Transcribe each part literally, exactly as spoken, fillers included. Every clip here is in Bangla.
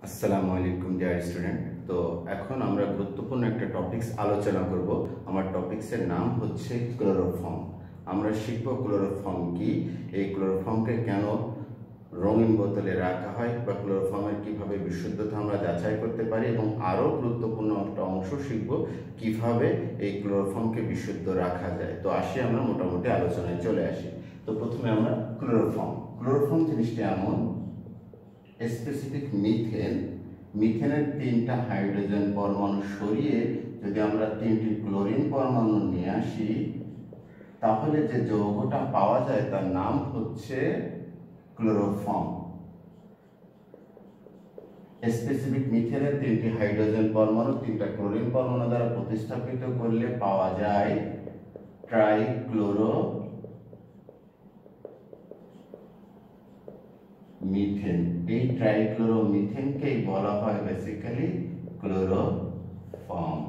আসসালামু আলাইকুম ডিয়ার স্টুডেন্ট। তো এখন আমরা গুরুত্বপূর্ণ একটা টপিকস আলোচনা করব। আমার টপিক্সের নাম হচ্ছে ক্লোরোফর্ম। আমরা শিখব ক্লোরোফর্ম কি, এই ক্লোরোফর্মকে কেন রঙিন বোতলে রাখা হয় বা ক্লোরোফর্মের কিভাবে বিশুদ্ধতা আমরা যাচাই করতে পারি, এবং আরও গুরুত্বপূর্ণ একটা অংশ শিখব কিভাবে এই ক্লোরোফর্মকে বিশুদ্ধ রাখা যায়। তো আসি আমরা মোটামুটি আলোচনায় চলে আসি। তো প্রথমে আমরা ক্লোরোফর্ম ক্লোরোফর্ম জিনিসটা এমন স্পেসিফিক মিথেন মিথেনের তিনটা হাইড্রোজেন পরমাণু সরিয়ে যদি আমরা তিনটি ক্লোরিন পরমাণু নিয়ে আসি, তাহলে যে যৌগটা পাওয়া যায় তার নাম হচ্ছে ক্লোরোফর্ম। স্পেসিফিক মিথেনের তিনটি হাইড্রোজেন পরমাণু তিনটা ক্লোরিন পরমাণু দ্বারা প্রতিস্থাপিত করলে পাওয়া যায় ট্রাইক্লোরো মিথেন। এই ট্রাইক্লোরোমিথেনকেই বলা হয় বেসিক্যালি ক্লোরোফর্ম।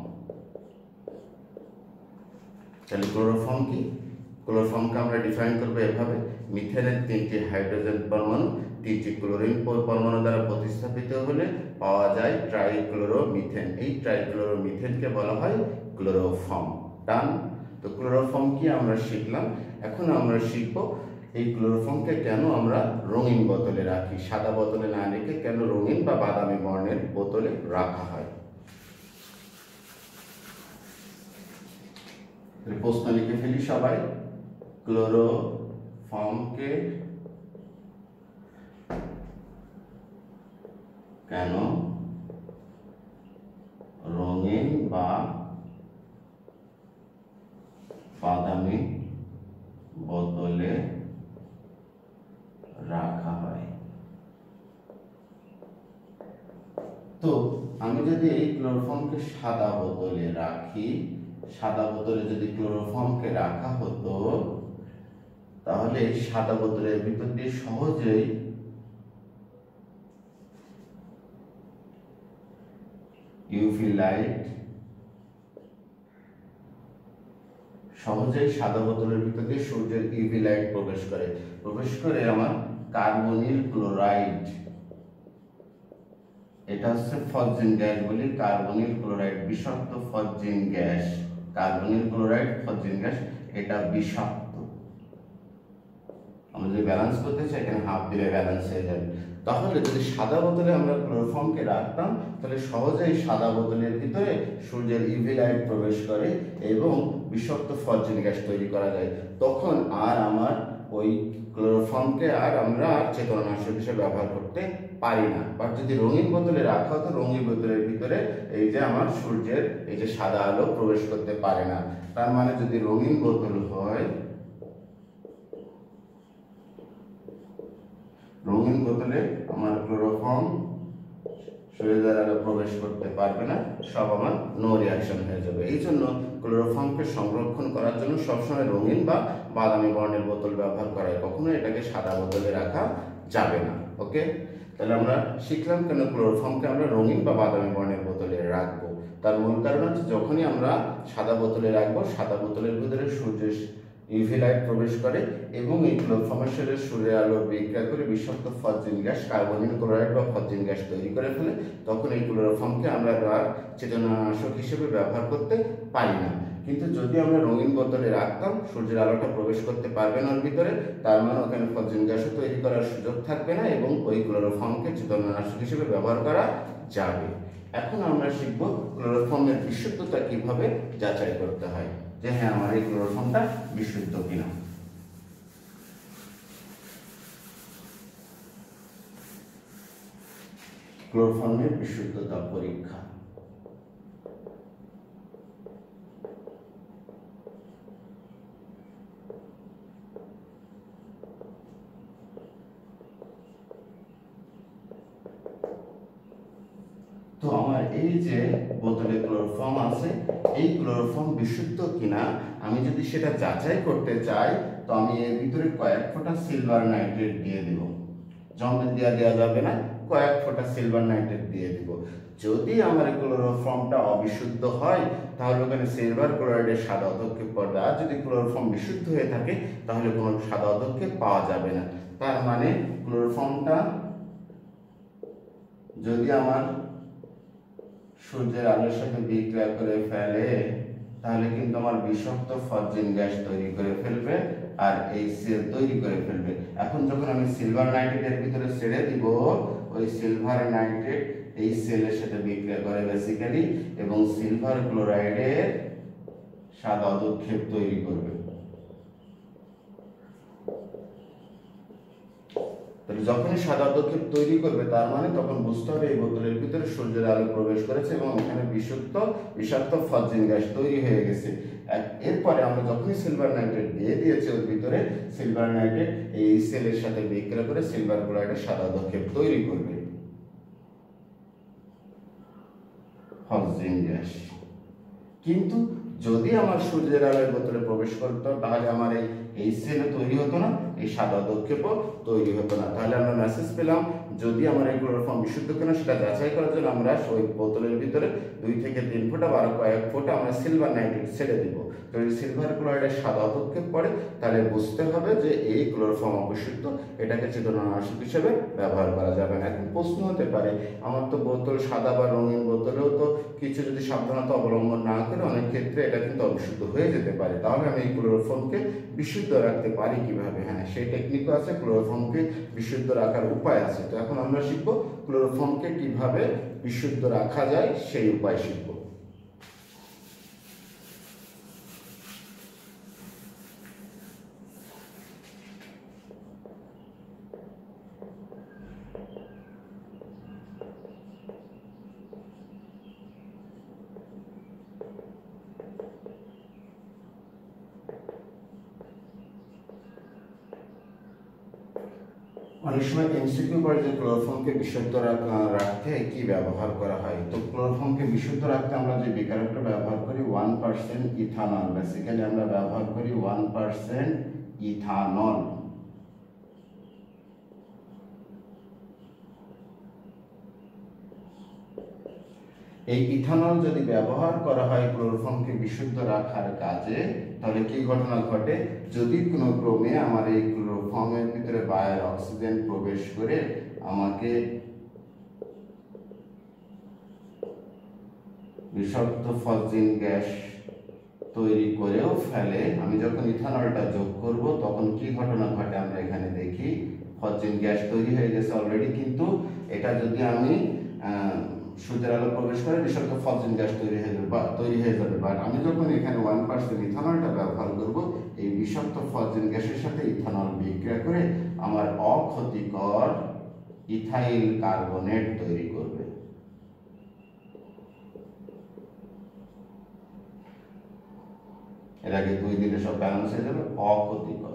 তাহলে ক্লোরোফর্ম কি? ক্লোরোফর্মকে আমরা ডিফাইন করবো এভাবে: মিথেনের তিনটি হাইড্রোজেন পরমাণু তিনটি ক্লোরিন পরমাণু দ্বারা প্রতিস্থাপিত হলে পাওয়া যায় ট্রাইক্লোরোমিথেন। এই ট্রাইক্লোরোমিথেনকে বলা হয় ক্লোরোফর্ম। ডান। তো ক্লোরোফর্ম কি আমরা শিখলাম। এখন আমরা শিখবো এই ক্লোরোফর্মকে কেন আমরা রঙিন বোতলে রাখি, সাদা বোতলে না রেখে কেন রঙিন বা বাদামি বর্ণের বোতলে রাখা হয়। প্রশ্ন লিখে ফেলি সবাই। ক্লোরোফর্মকে কেন রঙিন বা বাদামি বোতলে রাখা হয়। তো আমি যদি এই ক্লোরোফর্মকে সাদা বোতলে রাখি, সাদা বোতলে যদি ক্লোরোফর্মকে রাখা হতো, তাহলে সাদা বোতলের ভিতর দিয়ে সহজেই ইউভি লাইট সহজেই সাদা বোতলের ভিতর দিয়ে সূর্যের ইউভি লাইট প্রবেশ করে প্রবেশ করে আমার কার্বনিল ক্লোরাইড, এটা হচ্ছে ফসজিন গ্যাস বলি, কার্বনিল ক্লোরাইড বিষাক্ত phosgene gas. Carbonyl chloride phosgene gas, এটা বিষাক্ত। আমরা যদি ব্যালেন্স করতে চাই এখানে হাফ দিলে ব্যালেন্স হয়ে যাবে। তাহলে যদি সাদা বোতলে আমরা ক্লোরোফর্মকে রাখতাম, তাহলে সহজেই সাদা বোতলের ভিতরে সূর্যের ইউভি লাইট প্রবেশ করে এবং বিষাক্ত ফসজিন গ্যাস তৈরি করা যায়। তখন আর আমার ওই ক্লোরোফর্মকে আর আমরা আর চেতনানাশক হিসেবে ব্যবহার করতে পারি না। বাট যদি রঙিন বোতলে রাখা হতো, রঙিন বোতলের ভিতরে এই যে আমার সূর্যের এই যে সাদা আলো প্রবেশ করতে পারে না। তার মানে যদি রঙিন বোতল হয়, রঙিন বোতলে আমার ক্লোরোফর্ম সূর্যের আলো প্রবেশ করতে পারবে না, সব আমার নো রিয়াকশন হয়ে যাবে। এই জন্য ক্লোরোফর্মকে সংরক্ষণ করার জন্য সবসময় রঙিন বা বাদামি বর্ণের বোতল ব্যবহার করা হয়, কখনো এটাকে সাদা বোতলে রাখা যাবে না। ওকে, তাহলে আমরা শিখলাম কেন ক্লোরোফর্মকে আমরা রঙিন বা বাদামি বর্ণের বোতলে রাখবো। তার মূল কারণ হচ্ছে যখনই আমরা সাদা বোতলে রাখবো, সাদা বোতলের ভিতরে সূর্যের ইউভি লাইট প্রবেশ করে এবং এই ক্লোরোফর্মের সাথে সূর্যের আলো বিক্রিয়া করে বিষাক্ত ফসজিন গ্যাস, কার্বনিল ক্লোরাইড বা ফসজিন গ্যাস তৈরি করে ফেলে। তখন এই ক্লোরোফর্মকে আমরা আর চেতনানাশক হিসেবে ব্যবহার করতে পারি না। কিন্তু যদি আমরা রঙিন বোতলে রাখতাম, সূর্যের আলোটা প্রবেশ করতে পারবে না ওর ভিতরে, তার মানে ওখানে ফসজিন গ্যাসও তৈরি করার সুযোগ থাকবে না এবং ওই ক্লোরোফর্মকে চেতনানাশক হিসেবে ব্যবহার করা যাবে। এখন আমরা শিখব ক্লোরোফর্মের বিশুদ্ধতা কিভাবে যাচাই করতে হয়, যে হ্যাঁ আমার এই ক্লোরোফর্মটা বিশুদ্ধ কিনা। ক্লোরোফর্মের বিশুদ্ধতা পরীক্ষা। তো আমার এই যে বোতলে ক্লোরোফর্ম আছে, এই ক্লোরোফর্ম বিশুদ্ধ কিনা আমি যদি সেটা যাচাই করতে চাই, তো আমি এর ভিতরে কয়েক ফোঁটা সিলভার নাইট্রেট দিয়ে দিব। জমে দেওয়া দেওয়া যাবে না, কয়েক ফোঁটা সিলভার নাইট্রেট দিয়ে দিব। যদি আমার ক্লোরোফর্মটা অবিশুদ্ধ হয়, তাহলে ওখানে সিলভার ক্লোরাইডের সাদা অধক্ষেপ পড়বে। আর যদি ক্লোরোফর্ম বিশুদ্ধ হয়ে থাকে, তাহলে কোনো সাদা অধক্ষেপ পাওয়া যাবে না। তার মানে ক্লোরোফর্মটা যদি আমার সূর্যের আলোর সাথে বিক্রিয়া করে ফেলে তাহলে কিন্তু আমার বিষাক্ত ফসজিন গ্যাস তৈরি করে ফেলবে আর এই সেল তৈরি করে ফেলবে। এখন যখন আমি সিলভার নাইট্রেটের ভিতরে ছেড়ে দিব, ওই সিলভার নাইট্রেট এই সেলের সাথে বিক্রিয়া করে বেসিক্যালি এবং সিলভার ক্লোরাইডের সাদা অধক্ষেপ তৈরি করবে। তাহলে যখনই সাদা অধক্ষেপ তৈরি করবে তার মানে তখন বুঝতে হবে এই বোতলের ভিতরে সূর্যের আলো প্রবেশ করেছে এবং এখানে বিষাক্ত বিষাক্ত ফসজিন গ্যাস তৈরি হয়ে গেছে। এরপরে আমরা যখনই সিলভার নাইট্রেট দিয়ে দিয়েছি ওর ভিতরে, সিলভার নাইট্রেট এই সেলের সাথে বিক্রিয়া করে সিলভার ক্লোরাইডের সাদা অধক্ষেপ তৈরি করবে, ফসজিন গ্যাস। কিন্তু যদি আমার সূর্যের আলোয় বোতলে প্রবেশ করতো তাহলে আমার এই এই সেলও তৈরি হতো না, এই সাদা অধক্ষেপও তৈরি হতো না। তাহলে আমরা মেসেজ পেলাম যদি আমার এই ক্লোরোফর্ম বিশুদ্ধ কিনা সেটা যাচাই করার জন্য আমরা ওই বোতলের ভিতরে দুই থেকে তিন ফোঁটা বা কয়েক ফোঁটা আমরা সিলভার নাইট্রেট ছেড়ে দিব। যদি সিলভার ক্লোরাইডের সাদা অধক্ষেপ পড়ে তাহলে বুঝতে হবে যে এই ক্লোরোফর্ম অবিশুদ্ধ, এটাকে চেতনানাশক হিসেবে ব্যবহার করা যাবে না। এখন প্রশ্ন হতে পারে আমার তো বোতল সাদা বা রঙিন বোতলেও তো কিছু যদি সাবধানতা অবলম্বন না করে অনেক ক্ষেত্রে এটা কিন্তু অবিশুদ্ধ হয়ে যেতে পারে, তাহলে আমি এই ক্লোরোফর্মকে বিশুদ্ধ রাখতে পারি কিভাবে? হ্যাঁ, সেই টেকনিকও আছে, ক্লোরোফর্মকে বিশুদ্ধ রাখার উপায় আছে। তো এখন আমরা শিখবো ক্লোরোফর্মকে কিভাবে বিশুদ্ধ রাখা যায় সেই উপায় শিখবো। অনেক সময় এমসিকিউ পড়ে যে ক্লোরোফর্মকে বিশুদ্ধ রাখতে কি ব্যবহার করা হয়। তো ক্লোরোফর্মকে বিশুদ্ধ রাখতে আমরা যে বিকারকটা ব্যবহার করি ওয়ান পার্সেন্ট ইথানল, বেসিক্যালি আমরা ব্যবহার করি ওয়ান পার্সেন্ট ইথানল। এই ইথানল যদি ব্যবহার করা হয় ক্লোরোফর্মকে বিশুদ্ধ রাখার কাজে, তাহলে কি ঘটনা ঘটে? যদি কোনো ক্রমে আমার এই ক্লোরোফর্মের ভিতরে বায়ুর অক্সিজেন প্রবেশ করে আমাকে বিষাক্ত ফসজিন গ্যাস তৈরি করেও ফেলে, আমি যখন ইথানলটা যোগ করব তখন কি ঘটনা ঘটে আমরা এখানে দেখি, ফসজিন গ্যাস তৈরি হয়ে গেছে অলরেডি। কিন্তু এটা যদি আমি সূর্যের আলো প্রবেশ করে বিষাক্ত ফসজিন গ্যাস তৈরি হয়ে যাবে বা তৈরি হয়ে যাবে বাট আমি যখন এখানে ওয়ান পার্সেন্ট ইথানলটা ব্যবহার করব, এই বিষাক্ত ফসজিন গ্যাসের সাথে ইথানল বিক্রিয়া করে আমার অক্ষতিকর ইথাইল কার্বনেট তৈরি করবে। এর আগে দুই দিনে সব ব্যালেন্স হয়ে যাবে, অক্ষতিকর।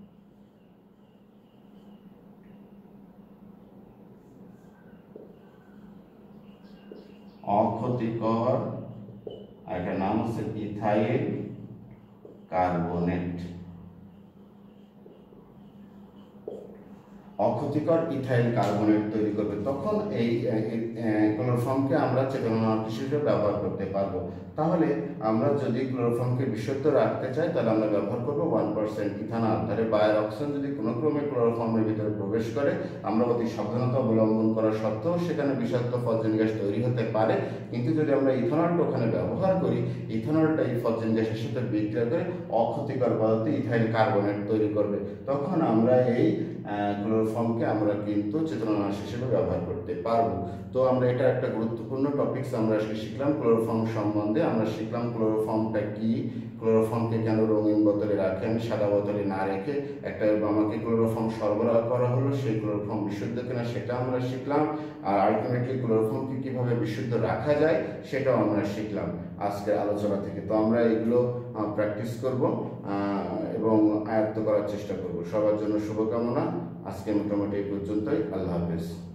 অক্ষতিকর একটা নাম হচ্ছে ইথাইল কার্বনেট। অক্ষতিকর ইথাইল কার্বনেট তৈরি করবে, তখন এই ক্লোরোফর্মকে আমরা চেতনানাশক হিসেবে ব্যবহার করতে পারবো। তাহলে আমরা যদি ক্লোরোফর্মকে বিশুদ্ধ রাখতে চাই তাহলে আমরা ব্যবহার করবো ওয়ান পার্সেন্ট ইথানল। তাহলে বায়ুর অক্সিজেন যদি কোনো ক্রমে ক্লোরোফর্মের ভিতরে প্রবেশ করে, আমরা অতি সাবধানতা অবলম্বন করা সত্ত্বেও সেখানে বিষাক্ত ফসজিন গ্যাস তৈরি হতে পারে। কিন্তু যদি আমরা ইথানলটা ওখানে ব্যবহার করি, ইথানলটা এই ফসজিন গ্যাসের সাথে বিক্রিয়া করে অক্ষতিকর পদার্থ ইথাইল কার্বনেট তৈরি করবে, তখন আমরা এই ক্লোরোফর্মকে আমরা কিন্তু চেতনানাশক হিসেবে ব্যবহার করতে পারবো। তো আমরা এটা একটা গুরুত্বপূর্ণ টপিকস আমরা আজকে শিখলাম ক্লোরোফর্ম সম্বন্ধে। আমরা শিখলাম ক্লোরোফর্মটা কি, ক্লোরোফর্মকে কেন রঙিন বোতলে রাখে আমি সাদা বোতলে না রেখে, একটা আমাকে ক্লোরোফর্ম সরবরাহ করা হলো, সেই ক্লোরোফর্ম বিশুদ্ধ কিনা সেটা আমরা শিখলাম। আর আলটিমেটলি ক্লোরোফর্মকে কিভাবে বিশুদ্ধ রাখা যায় সেটাও আমরা শিখলাম আজকের আলোচনা থেকে। তো আমরা এগুলো প্র্যাকটিস করব এবং আয়ত্ত করার চেষ্টা করব। সবার জন্য শুভকামনা। আজকে মোটামুটি এই পর্যন্তই। আল্লাহ হাফেজ।